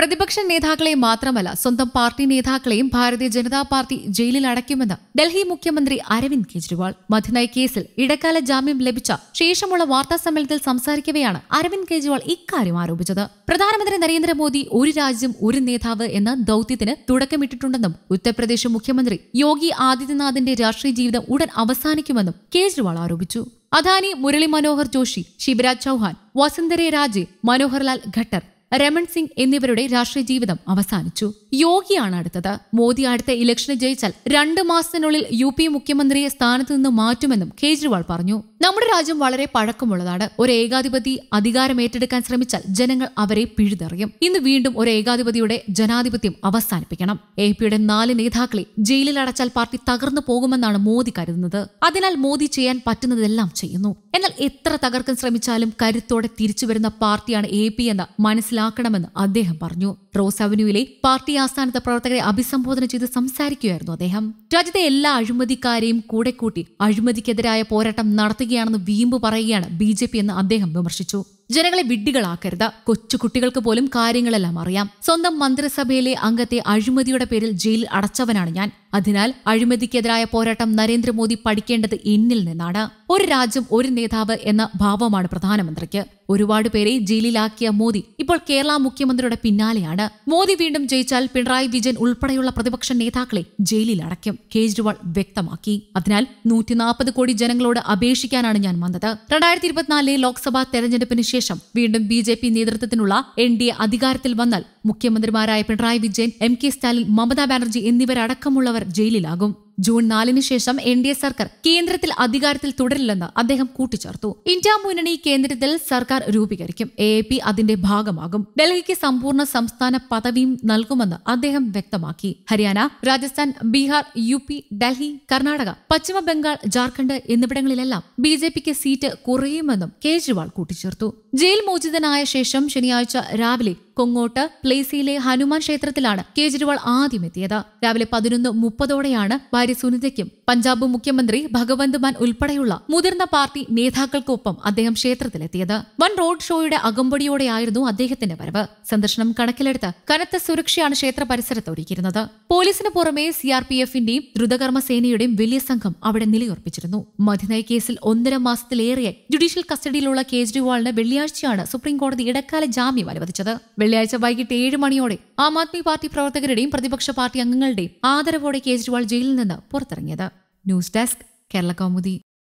പ്രതിപക്ഷ നേതാക്കളെ മാത്രമല്ല സ്വന്തം പാർട്ടി നേതാക്കളെയും ഭാരതീയ ജനതാ പാർട്ടി ജയിലിൽ അടയ്ക്കുമെന്ന് ഡൽഹി മുഖ്യമന്ത്രി അരവിന്ദ് കെജ്രിവാൾ. മധുനൈ കേസിൽ ഇടക്കാല ജാമ്യം ലഭിച്ച ശേഷമുള്ള വാർത്താസമ്മേളനത്തിൽ സംസാരിക്കവെയാണ് അരവിന്ദ് കെജ്രിവാൾ ഇക്കാര്യം ആരോപിച്ചത്. പ്രധാനമന്ത്രി നരേന്ദ്രമോദി ഒരു രാജ്യം ഒരു നേതാവ് എന്ന ദൌത്യത്തിന് തുടക്കമിട്ടിട്ടുണ്ടെന്നും ഉത്തർപ്രദേശ് മുഖ്യമന്ത്രി യോഗി ആദിത്യനാഥിന്റെ രാഷ്ട്രീയ ജീവിതം ഉടൻ അവസാനിക്കുമെന്നും കെജ്രിവാൾ ആരോപിച്ചു. അദാനി, മുരളി മനോഹർ ജോഷി, ശിവരാജ് ചൌഹാൻ, വസുന്ധരെ രാജെ, മനോഹർലാൽ ഖട്ടർ, രമൺ സിംഗ് എന്നിവരുടെ രാഷ്ട്രീയ ജീവിതം അവസാനിച്ചു. യോഗിയാണ് അടുത്തത്. മോദി അടുത്ത ഇലക്ഷന് ജയിച്ചാൽ 2 മാസത്തിനുള്ളിൽ UP മുഖ്യമന്ത്രിയെ സ്ഥാനത്ത് നിന്ന് മാറ്റുമെന്നും കേജ്രിവാൾ പറഞ്ഞു. നമ്മുടെ രാജ്യം വളരെ പഴക്കമുള്ളതാണ്. ഒരു ഏകാധിപതി അധികാരം ഏറ്റെടുക്കാൻ ശ്രമിച്ചാൽ ജനങ്ങൾ അവരെ പിഴുതെറിയും. ഇന്ന് വീണ്ടും ഒരു ഏകാധിപതിയുടെ ജനാധിപത്യം അവസാനിപ്പിക്കണം. APയുടെ 4 നേതാക്കളെ ജയിലിൽ അടച്ചാൽ പാർട്ടി തകർന്നു പോകുമെന്നാണ് മോദി കരുതുന്നത്. അതിനാൽ മോദി ചെയ്യാൻ പറ്റുന്നതെല്ലാം ചെയ്യുന്നു. എന്നാൽ എത്ര തകർക്കാൻ ശ്രമിച്ചാലും കരുത്തോടെ തിരിച്ചുവരുന്ന പാർട്ടിയാണ് AP എന്ന് മനസ്സിലാക്കണമെന്ന് അദ്ദേഹം പറഞ്ഞു. റോസ് അവന്യൂവിലെ പാർട്ടി ആസ്ഥാനത്ത് പ്രവർത്തകരെ അഭിസംബോധന ചെയ്ത് സംസാരിക്കുകയായിരുന്നു അദ്ദേഹം. രാജ്യത്തെ എല്ലാ അഴിമതിക്കാരെയും കൂടെ കൂട്ടി അഴിമതിക്കെതിരായ പോരാട്ടം നടത്തുകയാണെന്ന് വീമ്പ് പറയുകയാണ് BJP എന്ന് അദ്ദേഹം വിമർശിച്ചു. ജനങ്ങളെ വിഡ്ഢികളാക്കരുത്. കൊച്ചുകുട്ടികൾക്ക് പോലും കാര്യങ്ങളെല്ലാം അറിയാം. സ്വന്തം മന്ത്രിസഭയിലെ അംഗത്തെ അഴിമതിയുടെ പേരിൽ ജയിലിൽ അടച്ചവനാണ് ഞാൻ. അതിനാൽ അഴിമതിക്കെതിരായ പോരാട്ടം നരേന്ദ്രമോദി പഠിക്കേണ്ടത് എന്നിൽ നിന്നാണ്. ഒരു രാജ്യം ഒരു നേതാവ് എന്ന ഭാവമാണ് പ്രധാനമന്ത്രിക്ക്. ഒരുപാട് പേരെ ജയിലിലാക്കിയ മോദി ഇപ്പോൾ കേരള മുഖ്യമന്ത്രിയുടെ പിന്നാലെയാണ്. മോദി വീണ്ടും ജയിച്ചാൽ പിണറായി വിജയൻ ഉൾപ്പെടെയുള്ള പ്രതിപക്ഷ നേതാക്കളെ ജയിലിൽ അടയ്ക്കും, കേജ്രിവാൾ വ്യക്തമാക്കി. അതിനാൽ 140 കോടി ജനങ്ങളോട് അപേക്ഷിക്കാനാണ് ഞാൻ വന്നത്. 2024 ലോക്സഭാ തെരഞ്ഞെടുപ്പിന് ശേഷം വീണ്ടും BJP നേതൃത്വത്തിനുള്ള NDA അധികാരത്തിൽ വന്നാൽ മുഖ്യമന്ത്രിമാരായ പിണറായി വിജയൻ, MK സ്റ്റാലിൻ, മമതാ ബാനർജി എന്നിവരടക്കമുള്ളവർ ജയിലിലാകും. ജൂൺ 4 ശേഷം NDA സർക്കാർ കേന്ദ്രത്തിൽ അധികാരത്തിൽ തുടരില്ലെന്ന് അദ്ദേഹം കൂട്ടിച്ചേർത്തു. ഇന്ത്യ മുന്നണി കേന്ദ്രത്തിൽ സർക്കാർ രൂപീകരിക്കും. AAP അതിന്റെ ഭാഗമാകും. ഡൽഹിക്ക് സമ്പൂർണ്ണ സംസ്ഥാന പദവിയും നൽകുമെന്ന് അദ്ദേഹം വ്യക്തമാക്കി. ഹരിയാന, രാജസ്ഥാൻ, ബീഹാർ, UP, ഡൽഹി, കർണാടക, പശ്ചിമ ബംഗാൾ, ജാർഖണ്ഡ് എന്നിവിടങ്ങളിലെല്ലാം BJPക്ക് സീറ്റ് കുറയുമെന്നും കേജ്രിവാൾ കൂട്ടിച്ചേർത്തു. ജയിൽ മോചിതനായ ശേഷം ശനിയാഴ്ച രാവിലെ കൊങ്ങോട്ട് പ്ലേസിയിലെ ഹനുമാൻ ക്ഷേത്രത്തിലാണ് കേജ്രിവാൾ ആദ്യം എത്തിയത്. രാവിലെ 11:30ഓടെയാണ് ഭാര്യ സുനിതയ്ക്കും പഞ്ചാബ് മുഖ്യമന്ത്രി ഭഗവന്ത് മാൻ ഉൾപ്പെടെയുള്ള മുതിർന്ന പാർട്ടി നേതാക്കൾക്കൊപ്പം അദ്ദേഹം ക്ഷേത്രത്തിലെത്തിയത്. വൻ റോഡ് ഷോയുടെ അകമ്പടിയോടെയായിരുന്നു അദ്ദേഹത്തിന്റെ വരവ്. സന്ദർശനം കണക്കിലെടുത്ത് കനത്ത സുരക്ഷയാണ് ക്ഷേത്ര പരിസരത്ത് ഒരുക്കിയിരുന്നത്. പോലീസിന് പുറമെ CRPFന്റെയും ദ്രുതകർമ്മ സേനയുടെയും വലിയ സംഘം അവിടെ നിലയുറപ്പിച്ചിരുന്നു. മധുനൈ കേസിൽ 1.5 മാസത്തിലേറെ ജുഡീഷ്യൽ കസ്റ്റഡിയിലുള്ള കേജ്രിവാളിന് വെള്ളിയാഴ്ചയാണ് സുപ്രീംകോടതി ഇടക്കാല ജാമ്യം അനുവദിച്ചത്. വെള്ളിയാഴ്ച വൈകിട്ട് 7 മണിയോടെ ആം ആദ്മി പാർട്ടി പ്രവർത്തകരുടെയും പ്രതിപക്ഷ പാർട്ടി അംഗങ്ങളുടെയും ആദരവോടെ കേജ്രിവാൾ ജയിലിൽ നിന്ന് പുറത്തിറങ്ങിയത്. News desk, Kerala Kaumudi.